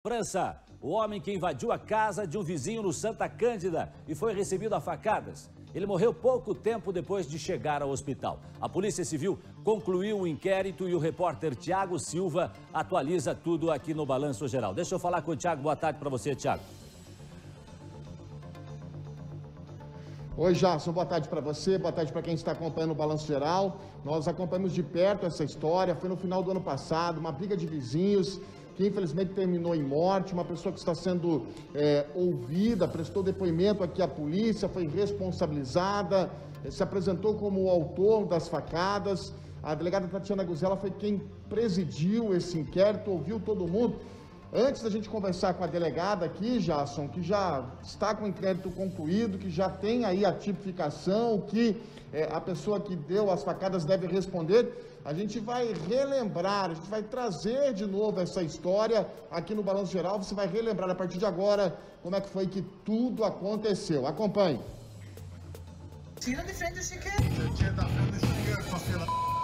França, o homem que invadiu a casa de um vizinho no Santa Cândida e foi recebido a facadas. Ele morreu pouco tempo depois de chegar ao hospital. A Polícia Civil concluiu o inquérito e o repórter Tiago Silva atualiza tudo aqui no Balanço Geral. Deixa eu falar com o Tiago. Boa tarde para você, Tiago. Oi, Jason, boa tarde para você, boa tarde para quem está acompanhando o Balanço Geral. Nós acompanhamos de perto essa história, foi no final do ano passado, uma briga de vizinhos que infelizmente terminou em morte, uma pessoa que está sendo ouvida, prestou depoimento aqui à polícia, foi responsabilizada, se apresentou como o autor das facadas. A delegada Tatiana Guzella foi quem presidiu esse inquérito, ouviu todo mundo. Antes da gente conversar com a delegada aqui, Jason, que já está com o inquérito concluído, que já tem aí a tipificação, que a pessoa que deu as facadas deve responder, a gente vai relembrar, a gente vai trazer de novo essa história aqui no Balanço Geral. Você vai relembrar a partir de agora como é que foi que tudo aconteceu. Acompanhe. Tira de frente do chiqueiro. Tira da frente do chiqueiro, sua filha.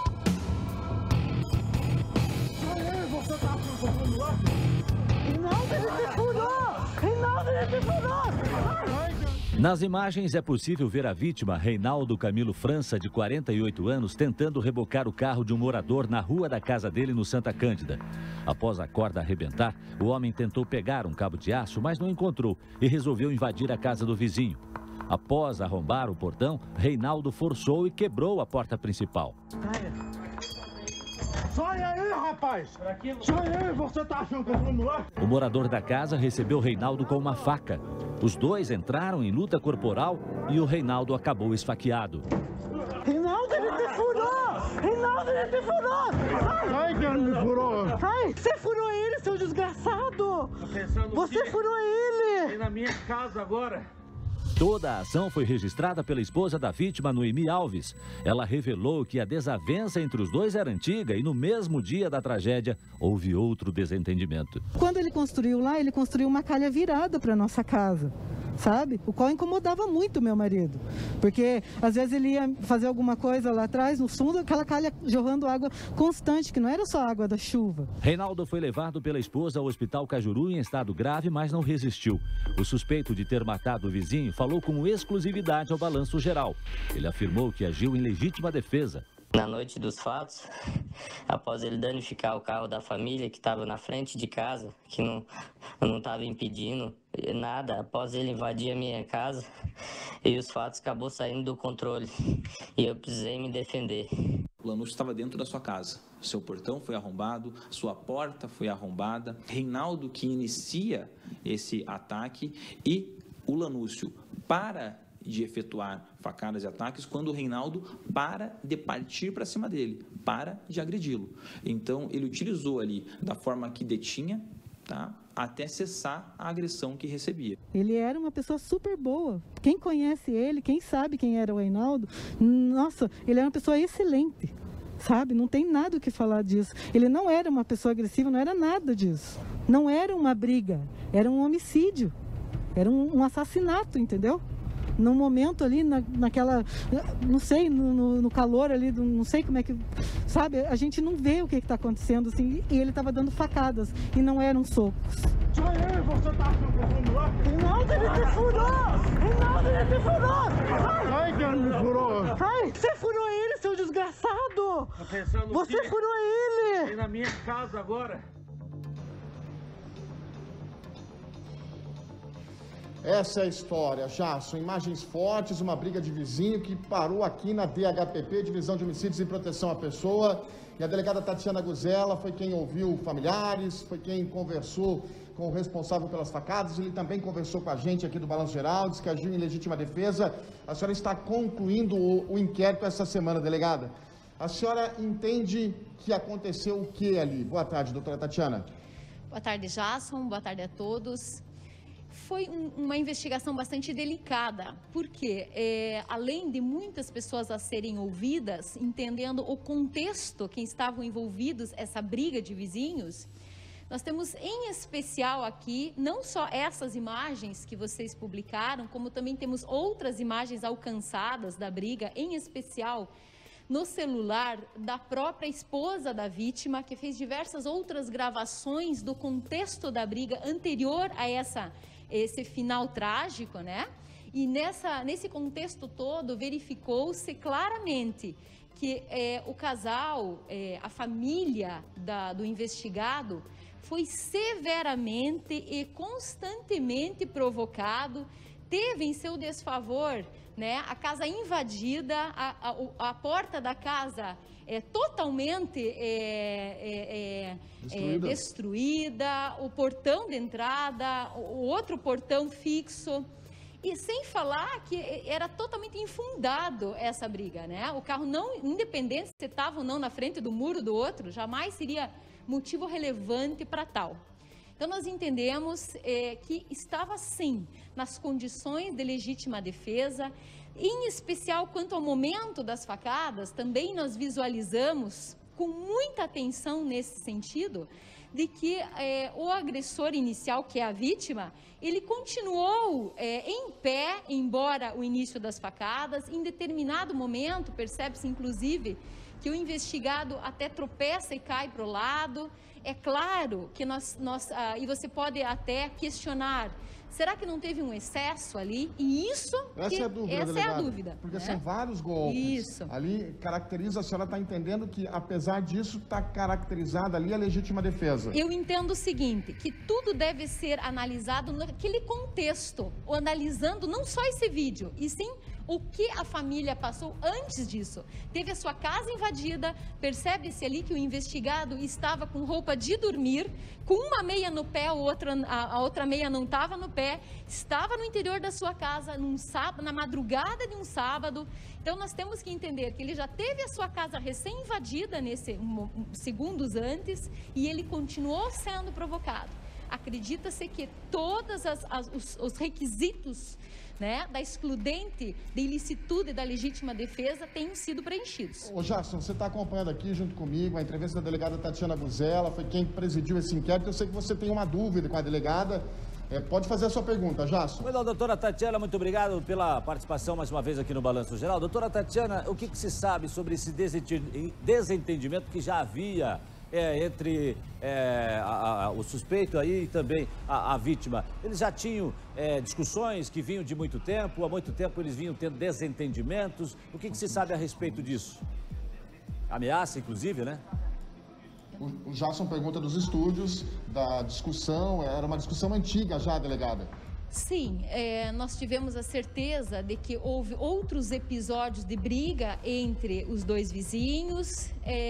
Você tá furando lá? Reinaldo, ele se furou! Reinaldo, ele se furou! Nas imagens é possível ver a vítima, Reinaldo Camilo França, de 48 anos, tentando rebocar o carro de um morador na rua da casa dele no Santa Cândida. Após a corda arrebentar, o homem tentou pegar um cabo de aço, mas não encontrou e resolveu invadir a casa do vizinho. Após arrombar o portão, Reinaldo forçou e quebrou a porta principal. Sai aí, rapaz! Sai aí, você tá achando que eu vou lá? O morador da casa recebeu Reinaldo com uma faca. Os dois entraram em luta corporal e o Reinaldo acabou esfaqueado. Reinaldo, ele te furou! Reinaldo, ele te furou! Ai, que ele me furou! Ai, você furou ele, seu desgraçado! Você furou ele! Na minha casa agora. Toda a ação foi registrada pela esposa da vítima, Noemi Alves. Ela revelou que a desavença entre os dois era antiga e no mesmo dia da tragédia houve outro desentendimento. Quando ele construiu lá, ele construiu uma calha virada para nossa casa, sabe? O qual incomodava muito meu marido, porque às vezes ele ia fazer alguma coisa lá atrás, no fundo, aquela calha jorrando água constante, que não era só água da chuva. Reinaldo foi levado pela esposa ao Hospital Cajuru em estado grave, mas não resistiu. O suspeito de ter matado o vizinho falou com exclusividade ao Balanço Geral. Ele afirmou que agiu em legítima defesa. Na noite dos fatos, após ele danificar o carro da família que estava na frente de casa, que não estava impedindo nada, após ele invadir a minha casa, e os fatos acabou saindo do controle, e eu precisei me defender. O Lanúcio estava dentro da sua casa, seu portão foi arrombado, sua porta foi arrombada, Reinaldo que inicia esse ataque e o Lanúcio para de efetuar facadas e ataques quando o Reinaldo para de partir para cima dele, para de agredi-lo. Então, ele utilizou ali da forma que detinha, tá, até cessar a agressão que recebia. Ele era uma pessoa super boa. Quem conhece ele, quem sabe quem era o Reinaldo, nossa, ele era uma pessoa excelente, sabe? Não tem nada o que falar disso. Ele não era uma pessoa agressiva, não era nada disso. Não era uma briga, era um homicídio, era um assassinato, entendeu? No momento ali, naquela, não sei, no calor ali, não sei como é que, sabe, a gente não vê o que está acontecendo, assim, e ele estava dando facadas, e não eram socos. Sai aí, você tá achando que eu vou lá? Reinaldo, ele te furou! Reinaldo, ele te furou! Ai, que ele me furou! Ai, você furou ele, seu desgraçado! Você furou ele! Na minha casa agora. Essa é a história, já são imagens fortes, uma briga de vizinho que parou aqui na DHPP, Divisão de Homicídios e Proteção à Pessoa. E a delegada Tatiana Guzella foi quem ouviu familiares, foi quem conversou com o responsável pelas facadas. Ele também conversou com a gente aqui do Balanço Geral, disse que agiu em legítima defesa. A senhora está concluindo o inquérito essa semana, delegada. A senhora entende que aconteceu o que ali? Boa tarde, doutora Tatiana. Boa tarde, Jason. Boa tarde a todos. Foi uma investigação bastante delicada, porque além de muitas pessoas a serem ouvidas, entendendo o contexto que estavam envolvidos essa briga de vizinhos, nós temos em especial aqui, não só essas imagens que vocês publicaram, como também temos outras imagens alcançadas da briga, em especial no celular da própria esposa da vítima, que fez diversas outras gravações do contexto da briga anterior a esse final trágico, né? E nesse contexto todo, verificou-se claramente que o casal, a família do investigado, foi severamente e constantemente provocado, teve em seu desfavor, né, a casa invadida, a porta da casa totalmente destruída, o portão de entrada, o outro portão fixo. E sem falar que era totalmente infundado essa briga, né? O carro, não, independente se estava ou não na frente do muro do outro, jamais seria motivo relevante para tal. Então, nós entendemos que estava, sim, nas condições de legítima defesa, em especial quanto ao momento das facadas, também nós visualizamos com muita atenção nesse sentido, de que o agressor inicial, que é a vítima, ele continuou em pé, embora o início das facadas. Em determinado momento, percebe-se inclusive que o investigado até tropeça e cai para o lado. É claro que e você pode até questionar, será que não teve um excesso ali? E isso, essa é a dúvida. Porque né? são vários golpes. Isso. Ali caracteriza, a senhora está entendendo que, apesar disso, está caracterizada ali a legítima defesa. Eu entendo o seguinte, que tudo deve ser analisado naquele contexto, ou analisando não só esse vídeo, e sim o que a família passou antes disso. Teve a sua casa invadida, percebe-se ali que o investigado estava com roupa de dormir, com uma meia no pé, a outra meia não estava no pé, estava no interior da sua casa, na madrugada de um sábado. Então, nós temos que entender que ele já teve a sua casa recém-invadida segundos antes, e ele continuou sendo provocado. Acredita-se que todos os requisitos, né, da excludente de ilicitude e da legítima defesa tenham sido preenchidos. Ô Jason, você está acompanhando aqui junto comigo a entrevista da delegada Tatiana Buzella, foi quem presidiu esse inquérito. Eu sei que você tem uma dúvida com a delegada. Pode fazer a sua pergunta, Jason. Pois não, doutora Tatiana, muito obrigado pela participação mais uma vez aqui no Balanço Geral. Doutora Tatiana, o que se sabe sobre esse desentendimento que já havia entre o suspeito aí e também a vítima? Eles já tinham discussões que vinham de muito tempo, há muito tempo eles vinham tendo desentendimentos. O que se sabe a respeito disso? Ameaça, inclusive, né? O Jason pergunta dos estúdios, da discussão, era uma discussão antiga já, delegada. Sim, nós tivemos a certeza de que houve outros episódios de briga entre os dois vizinhos,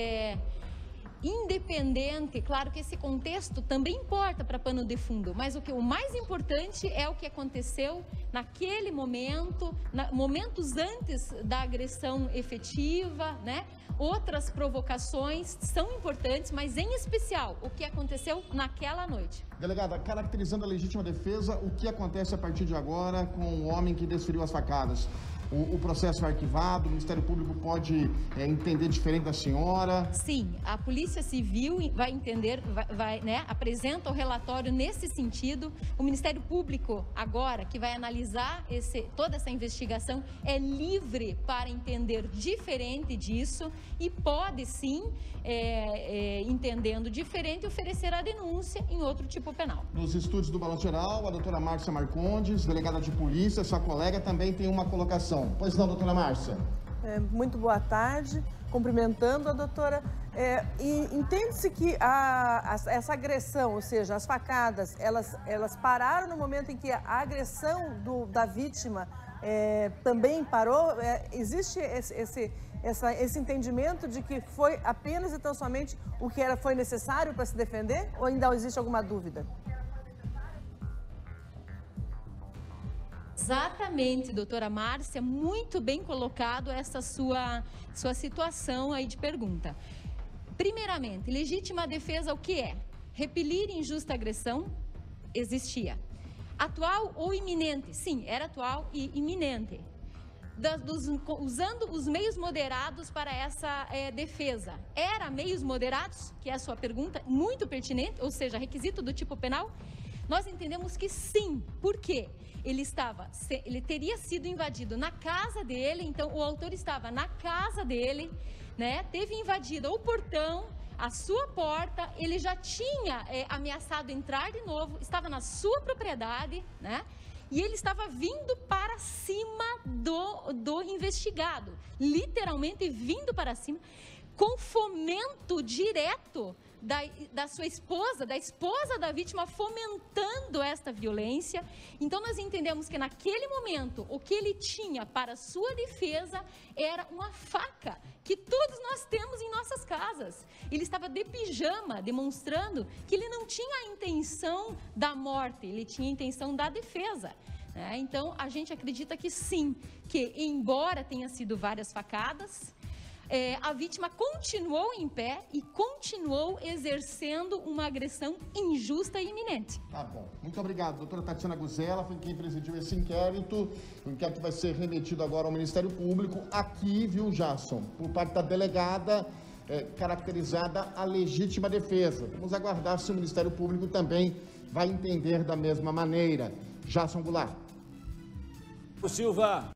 independente, claro que esse contexto também importa para pano de fundo, mas o mais importante é o que aconteceu naquele momento, momentos antes da agressão efetiva, né? Outras provocações são importantes, mas em especial o que aconteceu naquela noite. Delegada, caracterizando a legítima defesa, o que acontece a partir de agora com o homem que desferiu as facadas? O processo é arquivado, o Ministério Público pode entender diferente da senhora? Sim, a Polícia Civil vai entender, né, apresenta o relatório nesse sentido. O Ministério Público, agora, que vai analisar toda essa investigação, é livre para entender diferente disso e pode, sim, entendendo diferente, oferecer a denúncia em outro tipo penal. Nos estúdios do Balanço Geral, a doutora Márcia Marcondes, delegada de polícia, sua colega, também tem uma colocação. Pois não, doutora Márcia? Muito boa tarde, cumprimentando a doutora. Entende-se que essa agressão, ou seja, as facadas, elas pararam no momento em que a agressão da vítima também parou? Existe esse entendimento de que foi apenas e tão somente o que foi necessário para se defender? Ou ainda existe alguma dúvida? Exatamente, doutora Márcia, muito bem colocado essa sua situação aí de pergunta. Primeiramente, legítima defesa o que é? Repelir injusta agressão? Existia. Atual ou iminente? Sim, era atual e iminente. Usando os meios moderados para essa defesa. Era meios moderados, que é a sua pergunta, muito pertinente, ou seja, requisito do tipo penal? Nós entendemos que sim. Por quê? Ele teria sido invadido na casa dele, então o autor estava na casa dele, né? Teve invadido o portão, a sua porta, ele já tinha ameaçado entrar de novo, estava na sua propriedade, né? E ele estava vindo para cima do investigado, literalmente vindo para cima, com fomento direto da sua esposa, da esposa da vítima, fomentando esta violência. Então nós entendemos que naquele momento o que ele tinha para sua defesa era uma faca, que todos nós temos em nossas casas. Ele estava de pijama, demonstrando que ele não tinha a intenção da morte, ele tinha a intenção da defesa. Então a gente acredita que sim, que embora tenha sido várias facadas, a vítima continuou em pé e continuou exercendo uma agressão injusta e iminente. Tá bom. Muito obrigado, doutora Tatiana Guzella, foi quem presidiu esse inquérito. O inquérito vai ser remetido agora ao Ministério Público. Aqui, viu, Jasson, por parte da delegada, caracterizada a legítima defesa. Vamos aguardar se o Ministério Público também vai entender da mesma maneira. Jasson Goulart. Silva.